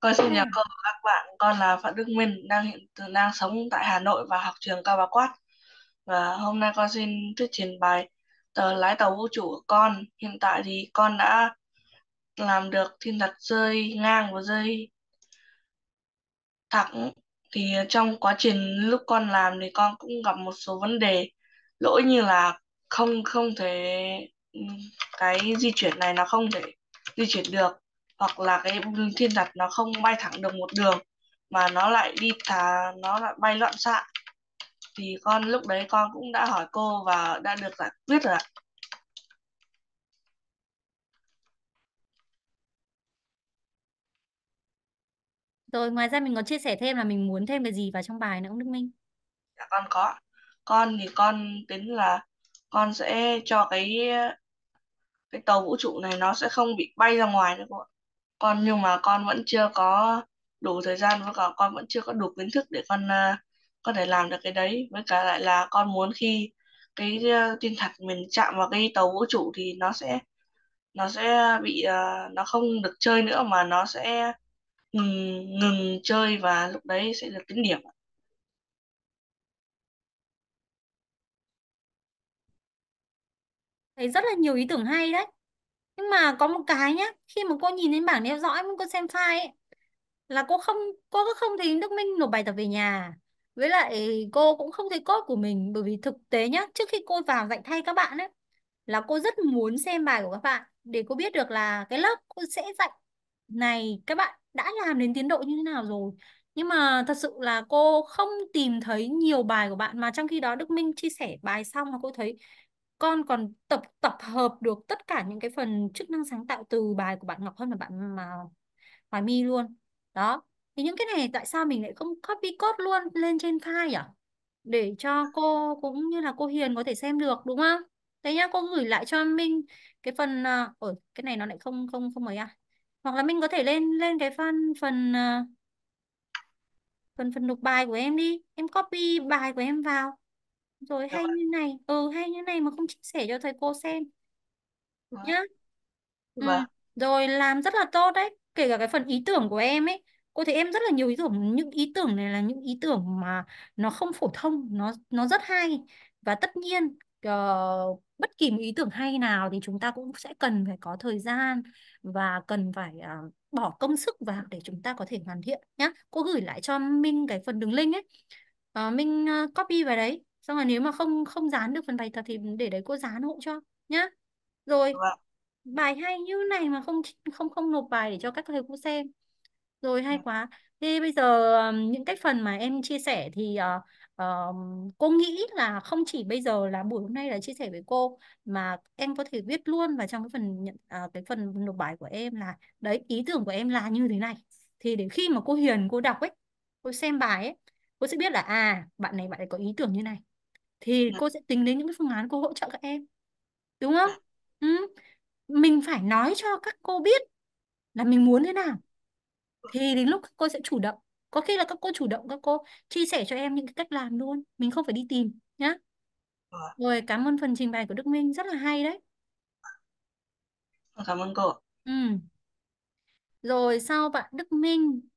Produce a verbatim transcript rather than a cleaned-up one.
Con xin Thế chào à? cô và các bạn, con là Phạm Đức Minh, đang hiện đang sống tại Hà Nội và học trường Cao Bá Quát. Và hôm nay con xin thuyết trình bài tờ lái tàu vũ trụ của con. Hiện tại thì con đã làm được thiên thạch rơi ngang và rơi thẳng. Thì trong quá trình lúc con làm thì con cũng gặp một số vấn đề lỗi như là không không thể ừm, cái di chuyển này nó không thể di chuyển được, hoặc là cái thiên thạch nó không bay thẳng được một đường mà nó lại đi thà nó lại bay loạn xạ. Thì con lúc đấy con cũng đã hỏi cô và đã được giải quyết rồi ạ. Rồi ngoài ra mình còn chia sẻ thêm là mình muốn thêm cái gì vào trong bài nữa không Đức Minh? Dạ, con có. Con thì con tính là con sẽ cho cái cái tàu vũ trụ này nó sẽ không bị bay ra ngoài nữa cô ạ. Con nhưng mà con vẫn chưa có đủ thời gian, với cả con vẫn chưa có đủ kiến thức để con à, có thể làm được cái đấy. Với cả lại là con muốn khi cái à, thiên thạch mình chạm vào cái tàu vũ trụ thì nó sẽ nó sẽ bị à, nó không được chơi nữa mà nó sẽ ngừng ngừng chơi và lúc đấy sẽ được tính điểm. Thấy rất là nhiều ý tưởng hay đấy. Nhưng mà có một cái nhá, khi mà cô nhìn đến bảng theo dõi, cô xem file ấy, là cô không cô cũng không thấy Đức Minh nộp bài tập về nhà. Với lại cô cũng không thấy code của mình, bởi vì thực tế nhá, trước khi cô vào dạy thay các bạn ấy, là cô rất muốn xem bài của các bạn để cô biết được là cái lớp cô sẽ dạy này các bạn đã làm đến tiến độ như thế nào rồi. Nhưng mà thật sự là cô không tìm thấy nhiều bài của bạn, mà trong khi đó Đức Minh chia sẻ bài xong là cô thấy con còn tập tập hợp được tất cả những cái phần chức năng sáng tạo từ bài của bạn Ngọc Hân và bạn mà Hoài My luôn. Đó. Thì những cái này tại sao mình lại không copy code luôn lên trên file à? Để cho cô cũng như là cô Hiền có thể xem được đúng không? Thế nhá, cô gửi lại cho Minh cái phần à, ở cái này nó lại không không không mấy à. Hoặc là Minh có thể lên lên cái phần phần à, phần phần nộp bài của em đi. Em copy bài của em vào. Rồi Dạ hay vâng. như này, ừ hay như này mà không chia sẻ cho thầy cô xem Vâng. nhá. Ừ. Vâng. Rồi làm rất là tốt đấy. Kể cả cái phần ý tưởng của em ấy. Cô thấy em rất là nhiều ý tưởng. Những ý tưởng này là những ý tưởng mà nó không phổ thông. Nó nó rất hay. Và tất nhiên ờ, bất kỳ một ý tưởng hay nào thì chúng ta cũng sẽ cần phải có thời gian và cần phải ờ, bỏ công sức vào để chúng ta có thể hoàn thiện nhá. Cô gửi lại cho Minh cái phần đường link ấy. Ờ, Minh ờ, copy vào đấy. Xong rồi nếu mà không không dán được phần bài tập thì để đấy cô dán hộ cho nhá. Rồi Vâng. bài hay như này mà không không không nộp bài để cho các thầy cô xem. Rồi hay quá. Thế bây giờ ừm, những cái phần mà em chia sẻ thì ờ, ờ, cô nghĩ là không chỉ bây giờ là buổi hôm nay là chia sẻ với cô, mà em có thể viết luôn vào trong cái phần nhận à, cái phần nộp bài của em là đấy, ý tưởng của em là như thế này. Thì để khi mà cô Hiền cô đọc ấy, cô xem bài ấy, cô sẽ biết là à bạn này bạn ấy có ý tưởng như này, thì Ừ. cô sẽ tính đến những cái phương án cô hỗ trợ các em, đúng không? Ừ. Ừ. Mình phải nói cho các cô biết là mình muốn thế nào, thì đến lúc các cô sẽ chủ động, có khi là các cô chủ động các cô chia sẻ cho em những cái cách làm luôn, mình không phải đi tìm nhá. Vâng. Rồi cảm ơn phần trình bày của Đức Minh rất là hay đấy. Cảm ơn cô. Ừ. Rồi sau bạn Đức Minh